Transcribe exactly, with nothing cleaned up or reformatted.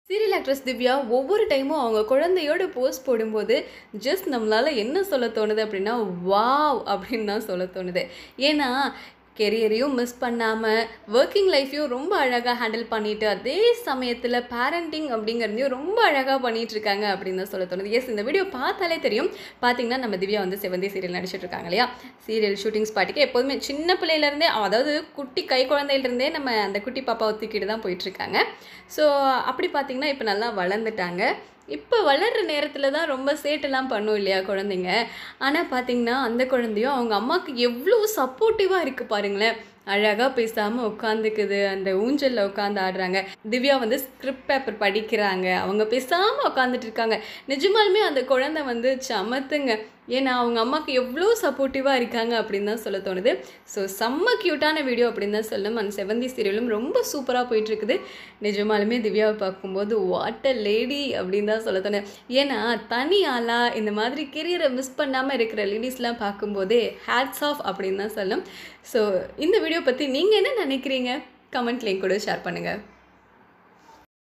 Serial actress Divya ஒவ்வொரு டைமும் அவங்க குழந்தையோட போஸ்ட் போடும்போது ஜஸ்ட் நம்மளால என்ன சொல்ல தோணுது அப்படின்னா வாவ் அப்படின்னு தான் சொல்ல தோணுது. ஏன்னா கெரியரையும் மிஸ் பண்ணாமல் ஒர்க்கிங் லைஃப்பையும் ரொம்ப அழகாக ஹேண்டில் பண்ணிட்டு அதே சமயத்தில் பேரண்டிங் அப்படிங்கிறதையும் ரொம்ப அழகாக பண்ணிகிட்டு இருக்காங்க அப்படின்னு தான் சொல்ல தோணுது. எஸ், இந்த வீடியோ பார்த்தாலே தெரியும். பார்த்தீங்கன்னா நம்ம திவ்யா வந்து செவந்தி சீரியல் நடிச்சிட்டு இருக்காங்க இல்லையா. சீரியல் ஷூட்டிங் ஸ்பாட்டுக்கு எப்போதுமே சின்ன பிள்ளையிலேருந்தே, அதாவது குட்டி கை குழந்தையிலேருந்தே நம்ம அந்த குட்டி பாப்பாவை தூக்கிட்டு தான் போயிட்டுருக்காங்க. ஸோ அப்படி பார்த்திங்கன்னா இப்போ நல்லா வளர்ந்துட்டாங்க. இப்போ வளர்கிற நேரத்தில் தான் ரொம்ப சேட்டெல்லாம் பண்ணும் இல்லையா குழந்தைங்க. ஆனால் பார்த்திங்கன்னா அந்த குழந்தையும் அவங்க அம்மாவுக்கு எவ்வளோ சப்போர்ட்டிவாக இருக்குது பாருங்களேன். அழகாக பேசாமல் உட்காந்துக்குது, அந்த ஊஞ்சலில் உட்காந்து ஆடுறாங்க. திவ்யா வந்து ஸ்கிரிப்ட் பேப்பர் படிக்கிறாங்க, அவங்க பேசாமல் உட்காந்துட்டு இருக்காங்க. நிஜமாலுமே அந்த குழந்தை வந்து சமத்துங்க. ஏன்னா அவங்க அம்மாவுக்கு எவ்வளோ சப்போர்ட்டிவாக இருக்காங்க அப்படின்னு தான் சொல்ல தோணுது. ஸோ செம்ம க்யூட்டான வீடியோ அப்படின்னு தான் சொல்லணும். அந்த செவந்தி சீரியலும் ரொம்ப சூப்பராக போயிட்டுருக்குது. நிஜமாலுமே திவ்யாவை பார்க்கும்போது வாட் அ லேடி அப்படின்னு தான் சொல்ல தோணுது. ஏன்னா தனி ஆளாக இந்த மாதிரி கெரியரை மிஸ் பண்ணாமல் இருக்கிற லேடிஸ்லாம் பார்க்கும்போதே ஹேட்ஸ் ஆஃப் அப்படின்னு தான் சொல்லணும். ஸோ இந்த வீடியோ பற்றி நீங்கள் என்ன நினைக்கிறீங்க? கமெண்ட்லேயும் கூட ஷேர் பண்ணுங்கள்.